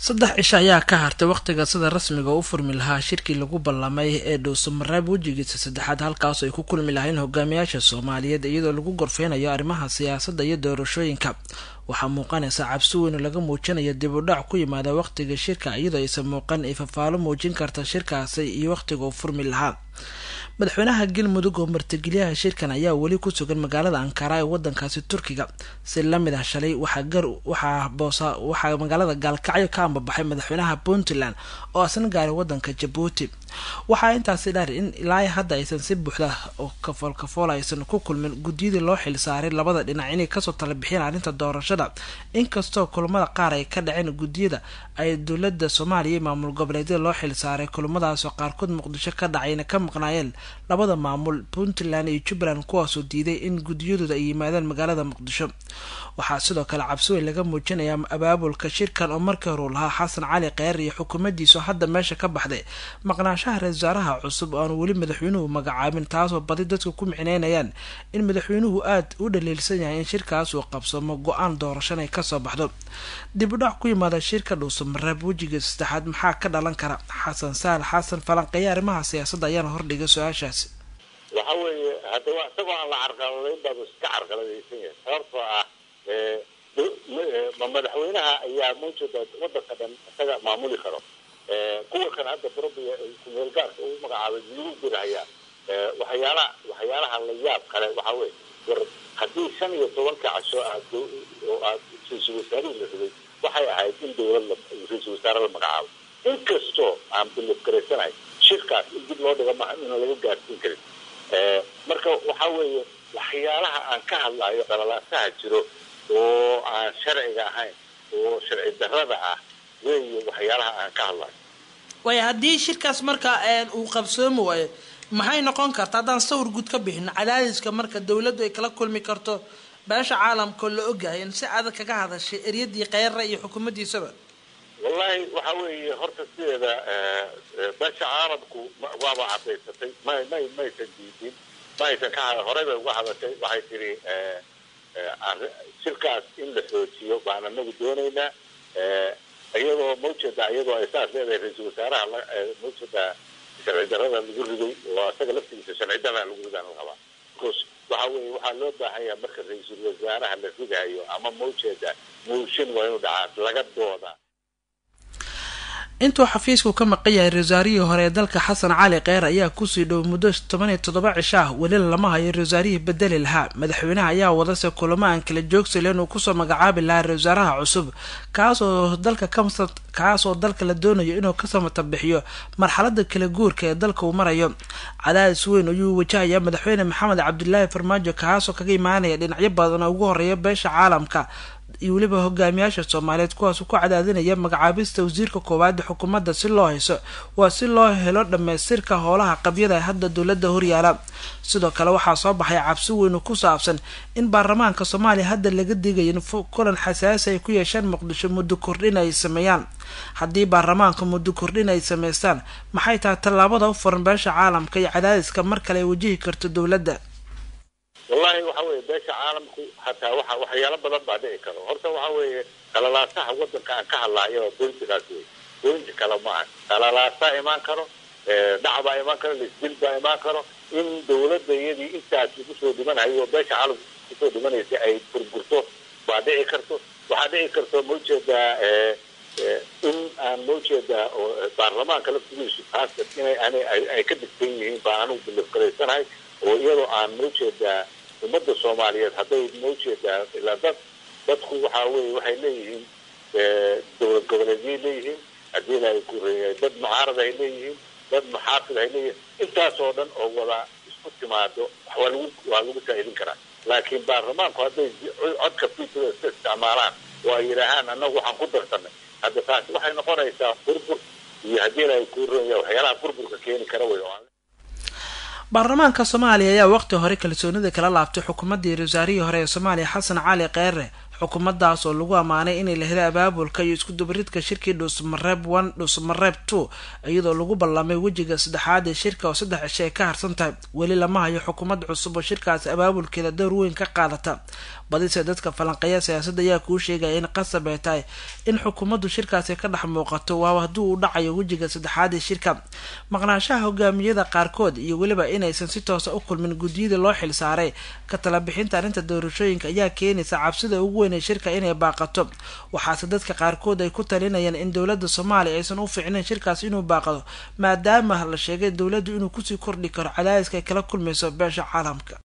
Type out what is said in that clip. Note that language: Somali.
saddex cisho ayaa ka hartay waqtiga sida rasmiga u furmi lahaa shirkii lagu ballamay ee dhuusamareeb wejigiisa saddexaad halkaas ay ku kulmi lahayn hogaamiyaasha Soomaaliyeed iyadoo lagu gorfeynayo arrimaha siyaasadda iyo doorashooyinka. waxaa muuqanaysa cabsi weyn oo laga muujinayo dib u dhac ku yimaada waqtiga shirka iyadoo aysan muuqan ay fafaalo muujin karta shirkaasi iyo waqtiga uu furmi lahaa. madaxweynaha Galmudug oo martigeliyaha shirkan ayaa weli ku sugan magaalada Ankara ee wadankaasi Turkiga si la mid ah shalay waxaa magaalada Gaalkacyo ka ambabaxay madaxweynaha Puntland oo asna gaaray wadanka Djibouti. waxaa intaasi dheer in ilaa hadda aysan si buuxda oo kafool aysan ku kulmin gudiyada loo xil saaray labada dhinac inay kasoo tala bixiyaan arrinta doorashada, inkastoo kulamada qaar ay ka dhaceen gudiyada ay dowladda Soomaaliya maamul goboleedyada loo xil saaray kulamadaas oo qaarkood Muqdisho ka dhacayna ka maqnaayeen labada maamul Puntland iyo Jubbaland kuwaasoo diiday in gudiyadooda ay yimaadaan magaalada Muqdisho. waxaa sidoo kale cabsi weyn laga muujinayaa abaabulka shirkan oo markii hore lahaa Xasan Cali Kheyr iyo xukuumaddiisa hadda meesha ka baxday maqnaanshaha ra'iisul wasaaraha cusub oo aan weli madaxweynuhu magacaabin, taasoo badi dadku ku micneynayaan in madaxweynuhu aad u dhaliilsan yahay in shirkaas uu qabsamo go'aan doorasho ay ka soo baxdo. dib u dhac ku yimaada shirka dhuusamareeb wejiga saddexaad maxaa ka dhalan kara? Xasan Saal Xasan falanqeeya arrimaha siyaasadda ayaana hordhigay su-aashaasi. waxa weeye hadda waa isagoo aan la carqaladeyn baa iska carqaladaysan yahay sababtoo ah madaxweynaha ayaa mawjada wadanka dhan isaga maamuli karo. kuwa kan hadda Brobia kumeel gaarka uu magacaabay yuu diraya waxyaalaha la yaab kale waxa weeye war haddii 15 casho aad ra'iisul wasaare la rabay waxay ahayd in dowladda ra'iisul wasaare la magacaabo, inkastoo aan bilad gareysanahay shirkaas dib loo dhigo ma in laga gaarsiin karin. marka waxa weeye waxyaalaha aan ka hadlayo qalalaasaha jiro oo aan sharciga ahayn oo sharci darrada ah weeye waxyaalaha aan ka hadlayo. way haddii shirkaas marka uu qabsoomo waayo maxay noqon kartaa haddaan sawir guud ka bixin cadaadiska marka dowladdu ay kala kulmi karto beesha caalamka la ogahay in si adag kaga hadashay eriyadii Kheyr iyo xukuumaddiisaba? wallahi waxa weeye horta sideeda beesha caalamku waaba cadeysatay may tajdiidin baysan ka horeyba uga hadashay waxay tiri shirkaas in la xoojiyo baan anagu doonaynaa iyadoo ay saas leedahay ra'iisul wasaaraha mawjada sharci darrada lagu riday oo isaga laftiisa sharci darrada lagu riday labaa because waxa weeye waxaa loo baahanyaa marka ra'iisul wasaaraha la ridayo ama mawjada mooshin waa inuu dhacaa laga dooda. intuu xafiisku ka maqan yahay ra'iisul hore ee dalka Xasan Cali Kheyr ayaa ku sii dhow muddo 17 cisho ah weli lama hayo ra'iisul bedeli lahaa. madaxweynaha ayaa wadase kulamo aan kala joogsaleen oo ku soo magacaabi lahaa ra'iisul wasaaraha cusub kaasoo dalka la doonayo inuu ka samata bixiyo marxaladda kala guurka ee dalka uu marayo. cadaadis weyn ayuu wajahayaa madaxweyne Maxamed Cabdullaahi Farmaajo kaasoo kaga imaanaya dhinacyo badan oo ugu horeeya beesha caalamka iyo waliba hogaamiyaasha Soomaaliyeed kuwaas ku cadaadinaya magacaabista wasiirka koowaad xukuumadda si loo helo dhameystirka howlaha qabyada hadda dowladda horyaala. sidoo kale waxaa soo baxay cabsi weyn ku saabsan in baarlamaanka Soomaaliya hadda laga digayo in kulan xasaasi ay ku yeeshaan Muqdisho muddo kordhin ay sameeyaan. haddii baarlamaanka muddo kordhin ay sameystaan maxay tahay tallaabada u furan beesha caalamka iyo cadaadiska mar kale ay wajihi karto dowladda? wallahi waxa weeye beesha caalamku hataa waxyaalo badan baa dhici karo. horta waxa weeye qalalaasaha wadanka aan ka hadlayo booliskaas weeye booliska kala ma aha qalalaasa imaan karo dhacba imaan karo lisdil baa imaan karo in dowladda iyadii intaas ugu soo dhimanayo beesha caalamku kusoo dhimanaysa ay burburto baa dhici karto. waxaa dhici karto mawjada in aan mawjada baarlamaanka laftigiisu taas inay ka digtan yihiin baa anugu bilad gareysanahay oo iyadoo aan mawjada ummadda Soomaaliyeed hadday mawjada ilaa dadku waxa weeye waxay leeyihiin dowlad goboleedyay leeyihiin haddii ay ku reeyay dad mucaarad ay leeyihiin dad muxaafid ay leeyihiin intaas oo dhan oo wada isku timaado waa lagu saa'idin karaa. laakiin baarlamaanku hadday codka fiidada isticmaalaan oo ay yidhaahaan annagu waxaan ku darsanay hadda taasi waxay noqonaysaa burbur iyo haddii ay ku reeyay waxyaalaha burburka keeni kara way. baarlamaanka Soomaaliya ayaa waqti hore kalsoonida kala laabtay xukuumadda ra'iisul wasaarihii hore ee Soomaaliya Xasan Cali Kheyr xukuumaddaas oo lagu ammaanay inay la helay abaabulka iyo isku dubaridka shirkii dhuusamareeb 1 dhuusamareeb 2 iyadoo lagu ballamay wejiga saddexaad ee shirka oo 3 cisho ay ka harsan tahay weli lama hayo xukuumad cusub oo shirkaasi abaabulkeeda door weyn ka qaadata badise dadka falanqeeya siyaasadda ayaa kuu sheegaya in qasab ay tahay in xukuumaddu shirkaasi ka dhex muuqato waa hadduu u dhacayo wejiga saddexaad ee shirka maqnaanshaha hogaamiyada qaarkood iyo weliba inaysan si toosa u kulmin guddiyada loo xil saaray ka tala bixinta arrinta doorashooyinka ayaa keenaysa cabsida ugu weyn ee shirka inay baaqato waxaase dadka qaarkood ay ku talinayaan in dowladda Soomaaliya aysan u fiicnayn shirkaas inuu baaqado maadaama la sheegay dowladdu inuu kusii kordhi karo cadaadiska ay kala kulmayso beesha caalamka.